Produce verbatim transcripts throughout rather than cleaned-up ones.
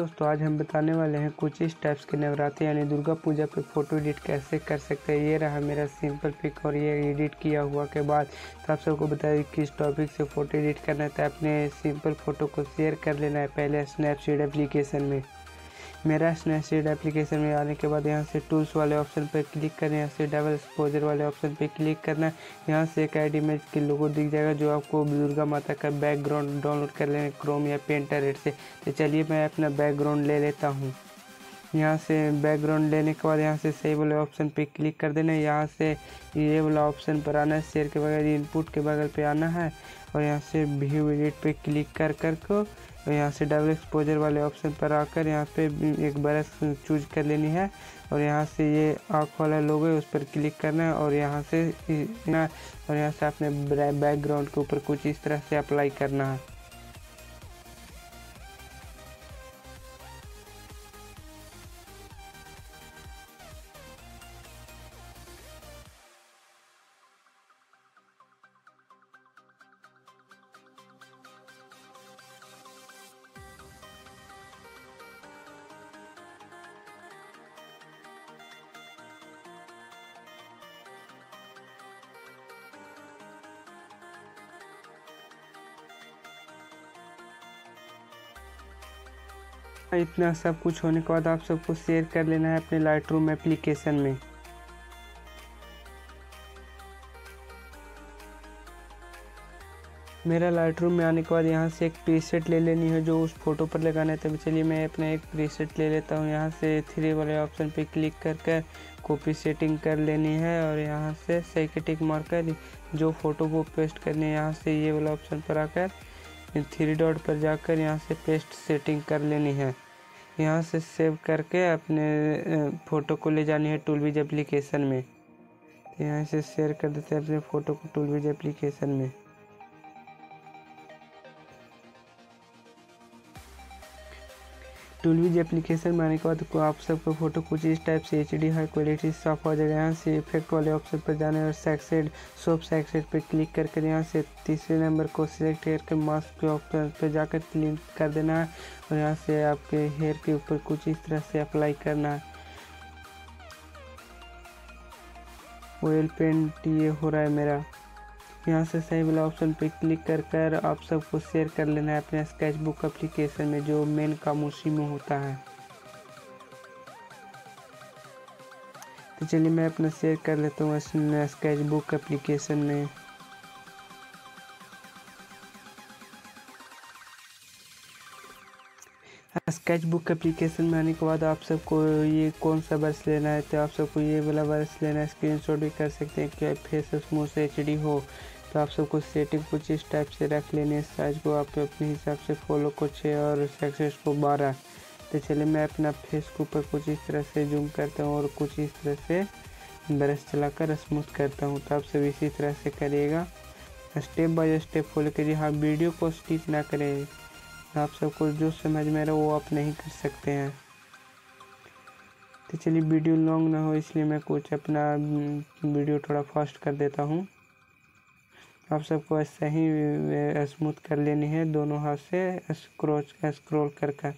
दोस्तों, आज हम बताने वाले हैं कुछ इस टाइप्स के नवरात्रि यानी दुर्गा पूजा पे फ़ोटो एडिट कैसे कर सकते हैं। ये रहा मेरा सिंपल पिक और ये एडिट किया हुआ के बाद तो आप सबको बताइए किस टॉपिक से फ़ोटो एडिट करना है। तो अपने सिंपल फ़ोटो को शेयर कर लेना है पहले स्नैपसीड एप्लीकेशन में। मेरा स्नैपसीड एप्लीकेशन में आने के बाद यहाँ से टूल्स वाले ऑप्शन पर क्लिक करें, यहाँ से डबल एक्सपोजर वाले ऑप्शन पर क्लिक करना। यहाँ से एक आई डी इमेज के लोगो दिख जाएगा जो आपको दुर्गा माता का बैकग्राउंड डाउनलोड कर लेना क्रोम या पेंटर से। तो चलिए मैं अपना बैकग्राउंड ले लेता हूँ। यहाँ से बैकग्राउंड लेने के बाद यहाँ से सही वाले ऑप्शन पे क्लिक कर देना है। यहाँ से ये वाला ऑप्शन पर आना है, शेयर के बगैर इनपुट के बगल पे आना है और यहाँ से व्यू एडिट पे क्लिक कर कर को और यहाँ से डबल एक्सपोजर वाले ऑप्शन पर आकर यहाँ पे एक ब्रश चूज कर लेनी है और यहाँ से ये आँख वाला लोगो है उस पर क्लिक करना है और यहाँ से ना और यहाँ से अपने बैकग्राउंड के ऊपर कुछ इस तरह से अप्लाई करना है। इतना सब कुछ होने के बाद आप सबको शेयर कर लेना है अपने लाइटरूम एप्लीकेशन में। मेरा लाइटरूम में आने के बाद यहाँ से एक प्रीसेट ले लेनी है जो उस फोटो पर लगाना है। तभी चलिए मैं अपना एक प्रीसेट ले लेता हूँ। यहाँ से थ्री वाले ऑप्शन पे क्लिक कर कर कॉपी सेटिंग कर लेनी है और यहाँ से सही के टिक मार कर जो फोटो को पेस्ट करनी है यहाँ से ये वाला ऑप्शन पर आकर थ्री डॉट पर जाकर यहाँ से पेस्ट सेटिंग कर लेनी है। यहाँ से सेव करके अपने फ़ोटो को ले जानी है टूलविज एप्लीकेशन में। तो यहाँ से शेयर कर देते हैं अपने फ़ोटो को टूलविज एप्लीकेशन में। टूलविज एप्लीकेशन में आने के बाद को आप सबको फोटो कुछ इस टाइप से एच डी हाई क्वालिटी साफ हो जाएगा। यहाँ से इफेक्ट वाले ऑप्शन पर जाने और सैक्सेड सोप सैक्सेड पर क्लिक करके यहाँ से तीसरे नंबर को सिलेक्ट करके मास्क के ऑप्शन पर जाकर क्लिक कर देना है और यहाँ से आपके हेयर के ऊपर कुछ इस तरह से अप्लाई करना है। ऑयल पेंट ये हो रहा है मेरा। यहाँ से सही वाला ऑप्शन पे क्लिक कर कर आप सबको शेयर कर लेना है अपने स्केचबुक एप्लीकेशन में जो मेन काम उसी में होता है। तो चलिए मैं अपना शेयर कर लेता हूँ स्केचबुक एप्लीकेशन में। स्केचबुक एप्लीकेशन में आने के बाद आप सबको ये कौन सा ब्रश लेना है। तो आप सबको ये वाला ब्रश लेना है। स्क्रीनशॉट भी कर सकते हैं कि फेस स्मूथ एच डी हो। तो आप सबको सेटिंग कुछ इस टाइप से रख लेनी है। साइज को आप अपने हिसाब से फॉलो को छः और सक्सेस को बारह। तो चलिए मैं अपना फेस के ऊपर कुछ इस तरह से जूम करता हूँ और कुछ इस तरह से ब्रश चलाकर स्मूथ करता हूँ। तो आप सब इसी तरह से करिएगा, स्टेप बाय स्टेप फॉलो कीजिए। हाँ, वीडियो को स्किप ना करें। आप सबको जो समझ में आ रहा है वो आप नहीं कर सकते हैं। तो चलिए वीडियो लॉन्ग ना हो इसलिए मैं कुछ अपना वीडियो थोड़ा फास्ट कर देता हूँ। आप सबको ऐसा ही स्मूथ कर लेनी है दोनों हाथ से स्क्रॉच स्क्रॉल कर कर।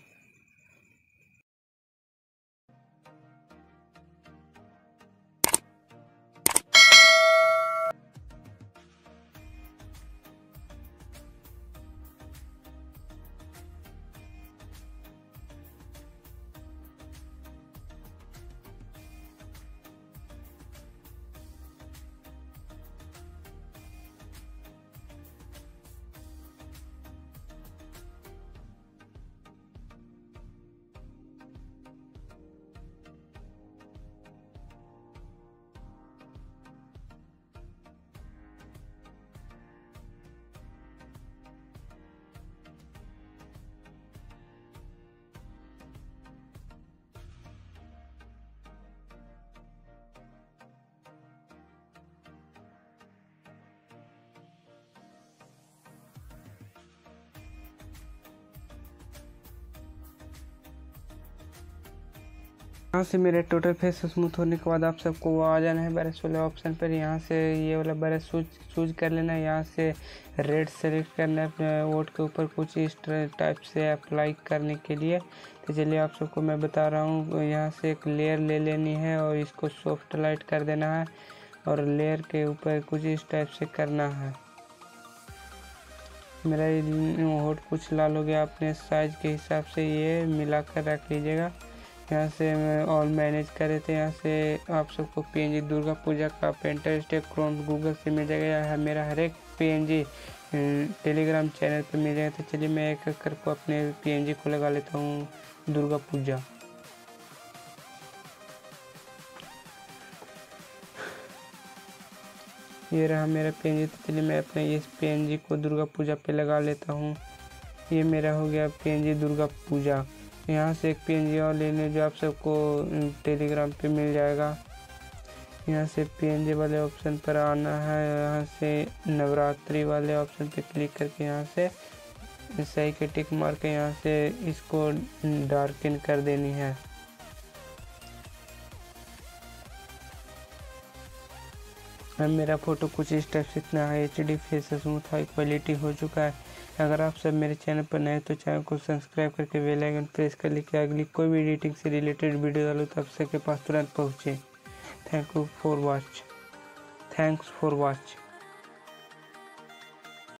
यहाँ से मेरे टोटल फेस स्मूथ होने के बाद आप सबको वो आ जाना है ब्रश वाले ऑप्शन पर। यहाँ से ये वाला ब्रश चूज चूज कर लेना है। यहाँ से रेड सेलेक्ट करना है अपने वोट के ऊपर कुछ इस टाइप से अप्लाई करने के लिए। तो चलिए आप सबको मैं बता रहा हूँ। यहाँ से एक लेयर ले लेनी है और इसको सॉफ्ट लाइट कर देना है और लेयर के ऊपर कुछ इस टाइप से करना है। मेरा होठ कुछ लाल हो गया, अपने साइज के हिसाब से ये मिलाकर रख लीजिएगा। यहाँ से मैं ऑल मैनेज करे थे। यहाँ से आप सबको पीएनजी दुर्गा पूजा का पेंटरेस्ट क्रोन गूगल से मिल जाएगा या मेरा हर एक पीएनजी टेलीग्राम चैनल पर मिल जाएगा। तो चलिए मैं एक एक करके अपने पीएनजी को लगा लेता हूँ दुर्गा पूजा। ये रहा मेरा पीएनजी। तो चलिए मैं अपने इस पीएनजी को दुर्गा पूजा पे लगा लेता हूँ। ये मेरा हो गया पीएनजी दुर्गा पूजा। यहाँ से एक पीएनजी और लेने जो आप सबको टेलीग्राम पे मिल जाएगा। यहाँ से पीएनजी वाले ऑप्शन पर आना है। यहाँ से नवरात्रि वाले ऑप्शन पे क्लिक करके यहाँ से सही के टिक मार के यहाँ से इसको डार्कन कर देनी है। अब मेरा फ़ोटो कुछ इस टाइप से इतना high H D face smooth high quality हो चुका है। अगर आप सब मेरे चैनल पर नए तो चैनल को सब्सक्राइब करके बेल आइकन प्रेस कर लेके अगली कोई भी एडिटिंग से रिलेटेड वीडियो डालो तो आप सबके पास तुरंत पहुँचे। Thank you for watch thanks for watch